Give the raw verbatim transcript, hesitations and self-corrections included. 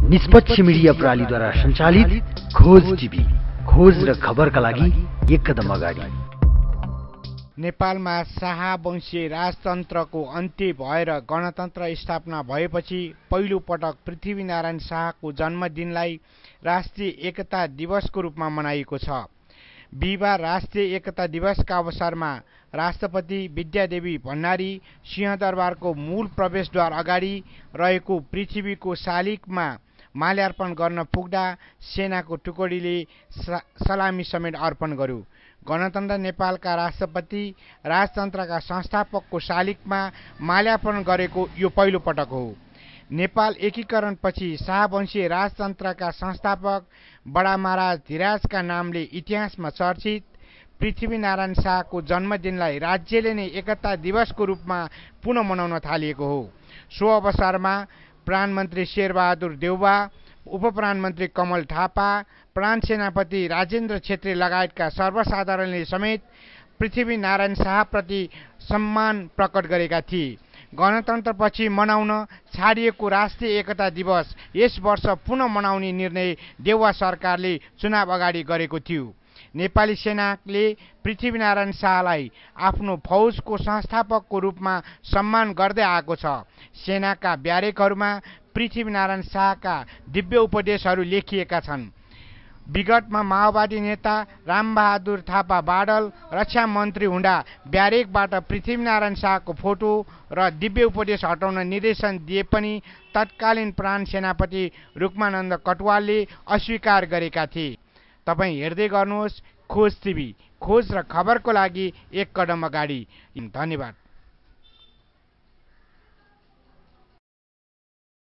निष्पक्ष मिडिया प्रणालीद्वारा सञ्चालित खोज टिभी, खोज र खबरका लागि एक कदम अगाडि। नेपालमा शाहवंशीय राजतन्त्रको अन्त्य भएर गणतन्त्र स्थापना भएपछि पहिलो पटक पृथ्वीनारायण शाहको जन्मदिनलाई राष्ट्रिय एकता दिवसको रूपमा मनाइएको छ। बिहिबार राष्ट्रिय एकता दिवसका अवसरमा राष्ट्रपति विद्यादेवी भण्डारी सिंहदरबारको मूल प्रवेशद्वार अगाडि रहेको पृथ्वीको शालिगमा माल्यार्पण गर्न पुग्दा सेनाको टुकडीले सलामी समेत अर्पण गर्यो। गणतन्त्र नेपालका राष्ट्रपति राजतन्त्रका संस्थापकको शालिगमा माल्यार्पण गरेको यो पहिलो पटक हो। नेपाल एकीकरणपछि शाहवंशीय राजतन्त्रका संस्थापक बडा महाराज धिराजका नामले इतिहासमा चर्चित पृथ्वीनारायण शाहको जन्मदिनलाई राज्यले नै एकता दिवसको रूपमा पुनः मनाउन थालिएको हो। सो अवसरमा प्रधानमन्त्री शेरबहादुर देउवा, उपप्रधानमन्त्री कमल थापा, प्राण सेनापति राजेन्द्र छेत्री लगायतका सर्वसाधारणले समेत पृथ्वीनारायण शाहप्रति सम्मान प्रकट गरेका थिए। गणतन्त्रपछि मनाउन छाडिएको राष्ट्रिय एकता दिवस यस वर्ष पुनः मनाउने निर्णय देउवा सरकारले चुनाव अगाडि गरेको थियो। नेपाली सेनाले पृथ्वीनारायण शाहलाई आफ्नो फौजको संस्थापकको रूपमा सम्मान गर्दै आएको छ। सेनाका ब्यारेकहरूमा पृथ्वीनारायण शाहका दिव्य उपदेशहरू लेखिएका छन्। विगतमा माओवादी नेता रामबहादुर थापा बाडल रक्षा मन्त्री हुँदा ब्यारेकबाट पृथ्वीनारायण शाहको फोटो र दिव्य उपदेश हटाउन निर्देशन दिए पनि तत्कालीन प्राण सेनापति रुक्मानन्द कटुवालले अस्वीकार गरेका थिए। तपाईँ हेर्दै गर्नुहोस् खोज टिभी, खोज र खबरको लागि एक कदम अगाडि। धन्यवाद।